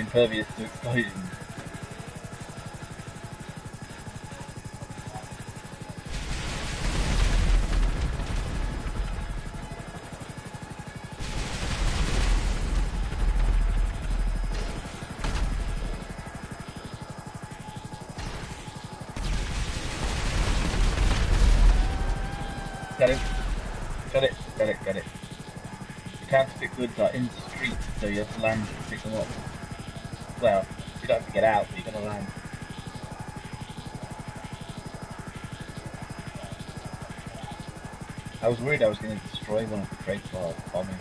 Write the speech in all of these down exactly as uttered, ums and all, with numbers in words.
impervious to explosions. Got it. Got it. Got it. Got it. The counterfeit goods are in the street, so you have to land to pick them up. Well, you don't have to get out, but you're gonna land. I was worried I was going to destroy one of the crates while I was bombing.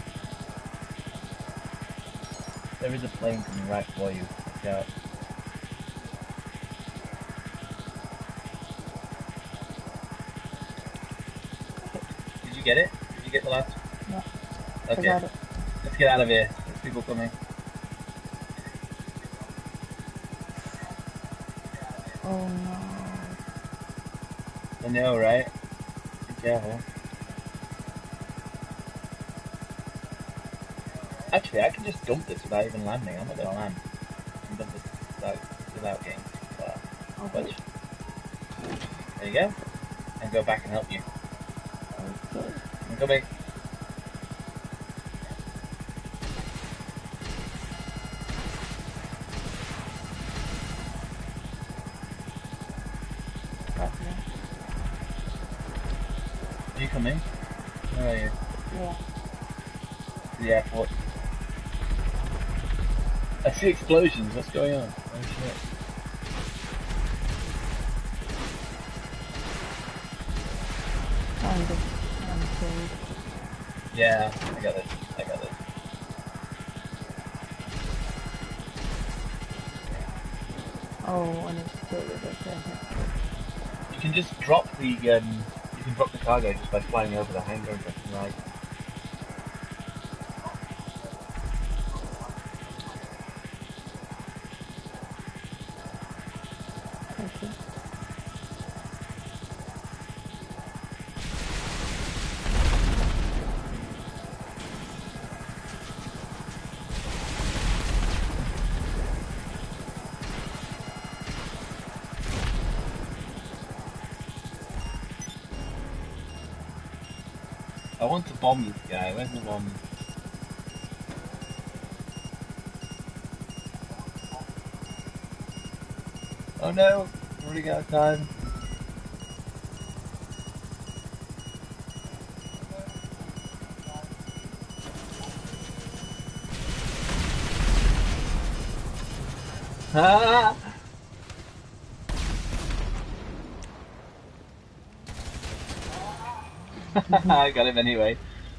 There is a plane coming right for you. Watch out. Did you get it? Did you get the last? Yeah. Okay. I got it. Let's get out of here. There's people coming. Oh no. I know, right? Be careful. Actually, I can just dump this without even landing. I'm not going to land. I can dump this without, without getting too far. Okay. Watch. There you go. And go back and help you. Okay. I'm coming. Okay. Are you coming? Where are you? Yeah. To the airport. I see explosions. What's going on? Oh shit. I'm good. I'm sorry. Yeah, I got it. I got it. Oh, and it's still with us. You can just drop the um, you can drop the cargo just by flying over the hangar and pressing right. Okay. I want to bomb this guy. Where's the bomb? Oh no! I'm running out of time. Ah! I got him anyway.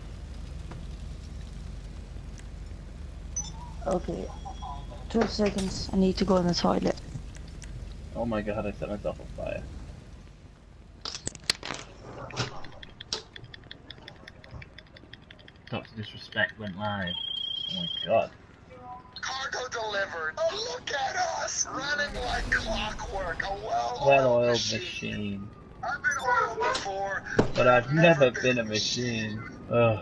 Okay. twelve seconds. I need to go in the toilet. Oh my god, I set myself on fire. Doctor Disrespect went live. Oh my god. Cargo delivered. Oh, look at us, running like clockwork. A well-oiled Well-oiled machine. machine. I've been oiled before, But I've never been a machine. Ugh.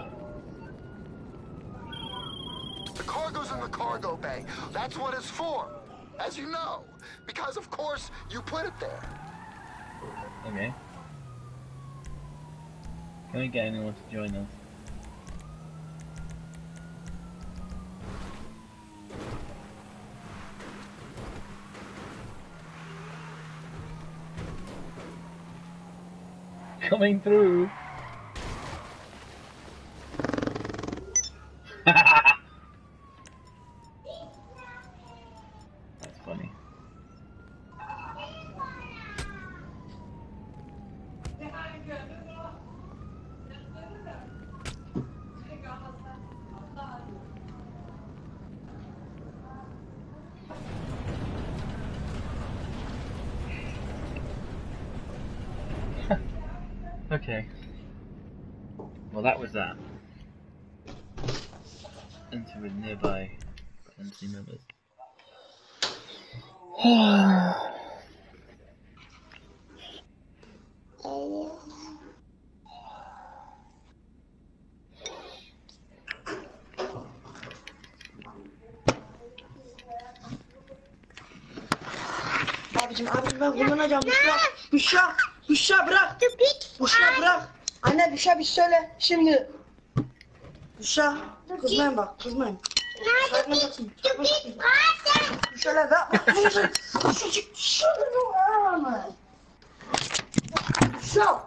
The cargo's in the cargo bay. That's what it's for, as you know, because of course you put it there. Okay. Can we get anyone to join us? Coming through. That's funny. Okay. Well, that was that. Enter with nearby empty members. abicim abicim ben kullanacağım Büşra. Büşra. Büşra bırak. Büşra bırak. Anne Büşra bir söyle şimdi. Büşra kızmayın bak kızmayın. Bırakma bakayım. Bırakma bakayım. Büşra bırak. Büşra çık. Büşra. Büşra.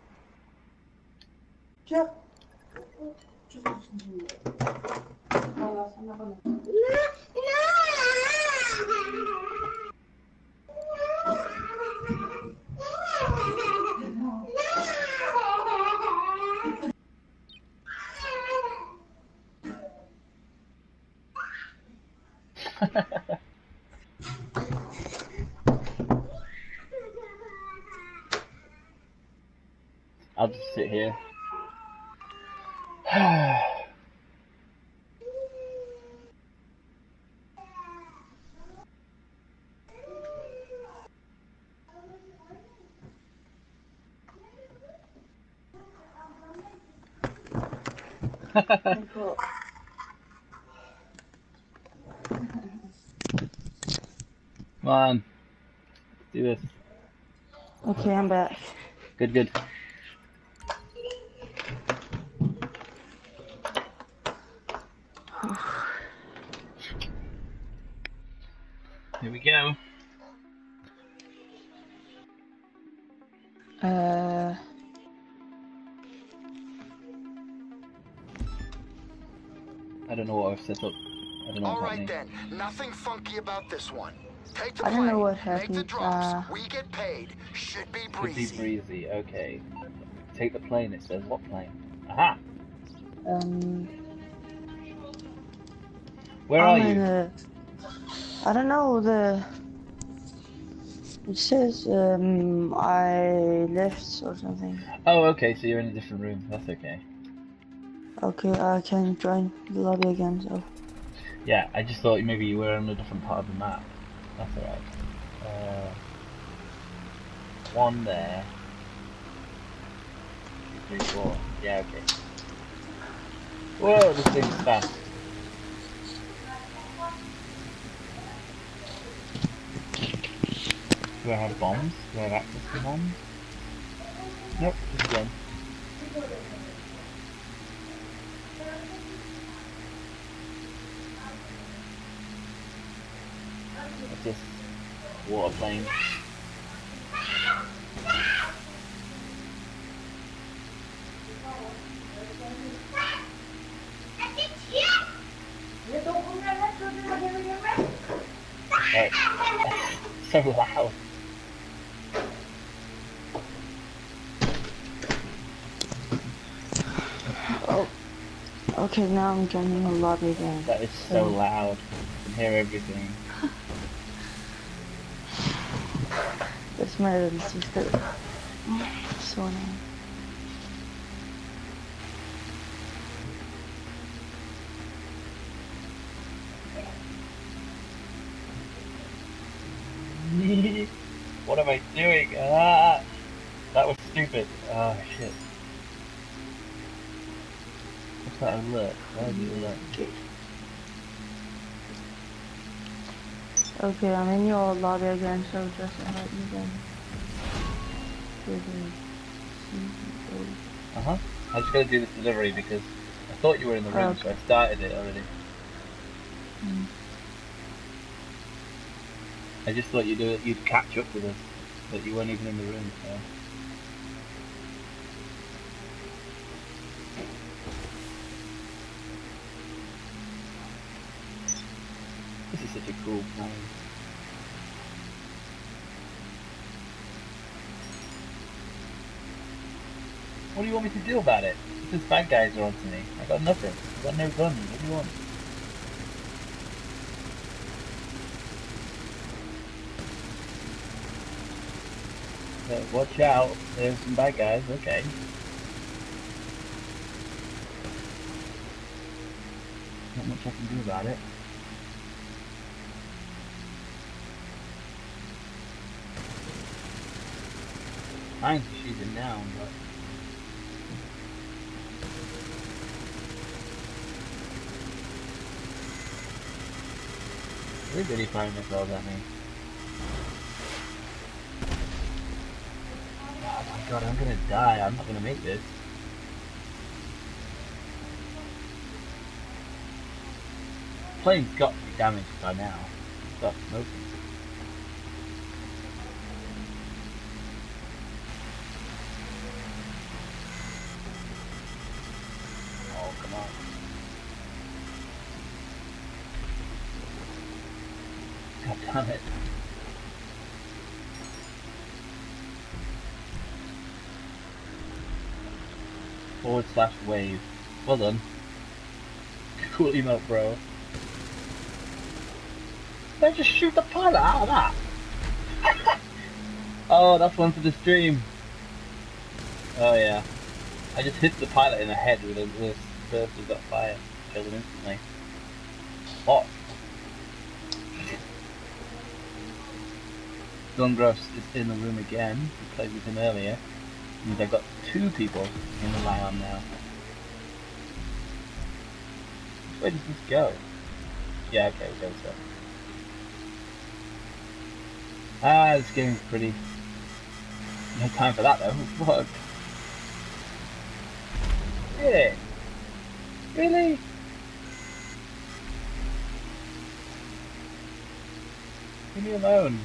Çık. Çık. Allah sana bana. I'll just sit here. Come on. Let's do this. Okay, I'm back. Good, good. Here we go. Uh, I don't know what I've set up. I don't know All what's right happening. then, nothing funky about this one. Take the I don't know plane, what make the happened, drops, uh, we get paid. Should be Should breezy. be breezy, okay. Take the plane, it says. What plane? Aha! um, Where I'm are in you? a, I don't know the. It says um I left or something. Oh, okay, so you're in a different room. That's okay. Okay, I can join the lobby again. So Yeah, I just thought maybe you were on a different part of the map. That's alright. Uh, one there. Two, three, four. Yeah, okay. Whoa, this thing's fast. Do I have bombs? Do I have access to bombs? Nope, just one. What's this? Water plane. Right. So loud. oh, okay, now I'm joining the lobby again. That is so loud. I can hear everything. That's my little sister. So annoying. What am I doing? Ah, that was stupid. Oh shit. What's that alert? Why is it alert? Okay, I'm in your lobby again, so just invite me then. Uh huh. I just gotta do this delivery because I thought you were in the room, Okay. so I started it already. Mm. I just thought you'd do it, you'd catch up with us, but you weren't even in the room. So. This is such a cool plane. What do you want me to do about it? These bad guys are onto me. I got nothing. I got no guns. What do you want? Uh, watch out. There's some bad guys. Okay. Not much I can do about it. Mine's shooting down, but they're really firing missiles at me. God, I'm gonna die. I'm not gonna make this. Plane's got to be damaged by now. Stop smoking. Oh, come on. God damn it. Forward slash wave. Well done. Cool emote, bro. Did I just shoot the pilot out of that? Oh, that's one for the stream. Oh yeah. I just hit the pilot in the head with a with a burst of that fire. Killed him instantly. What? Gungross is in the room again. We played with him earlier. And they've got two people in the Lion now. Which way does this go? Yeah, okay, we'll go so. Ah, this game's pretty. No time for that though. Fuck. Really? Really? Leave me alone.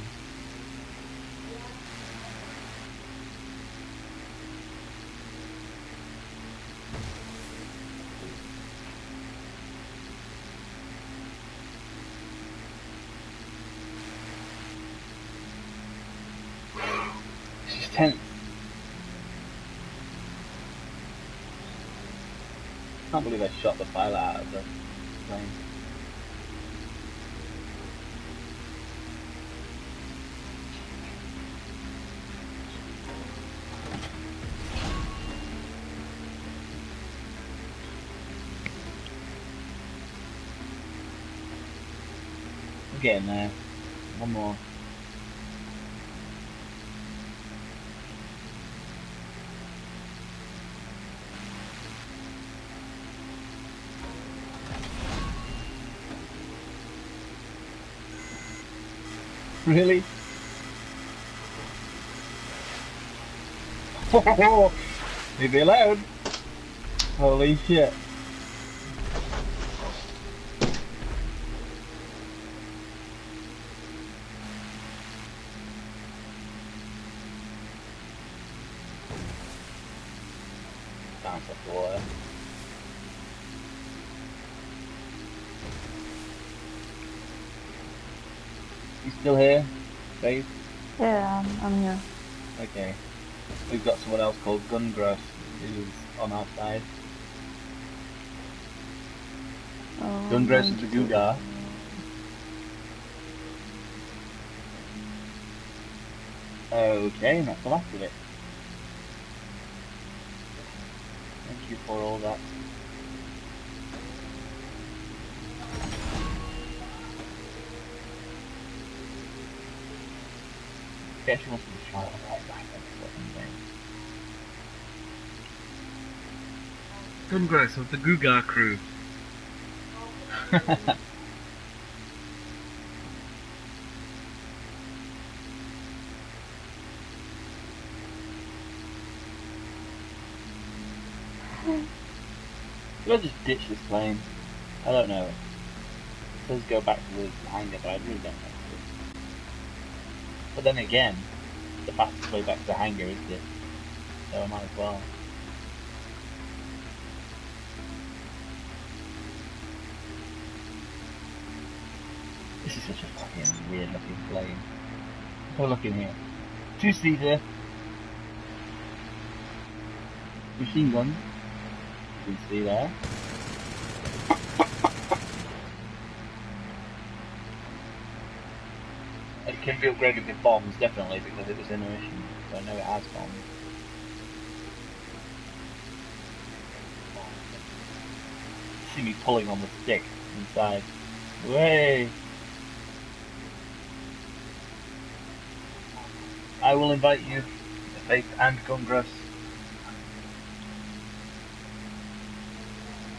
It's tense. I can't believe I shot the pilot out of the plane. We're getting there. One more. Really? Leave me alone. Holy shit. Bounce off the water. You still here, Faith? Yeah, I'm, I'm here. Okay. We've got someone else called Gungross who's on our side. Oh, Gungross is the Gugar. Okay, and that's the last of it. Thank you for all that. Yeah, she wants to be shot right back at the fucking thing. Gungross of the Gugar crew. Should I just ditch this plane? I don't know. It says go back to the hangar, but I really don't know. But then again, the fastest way back to the hangar is this, so I might as well. This is such a fucking weird looking plane. Have a look in here. Two seater. Machine guns. You can see there. It can be upgraded with bombs, definitely, because it was in a mission, so I know it has bombs. See me pulling on the stick inside. Way! I will invite you, Faith and Gungross,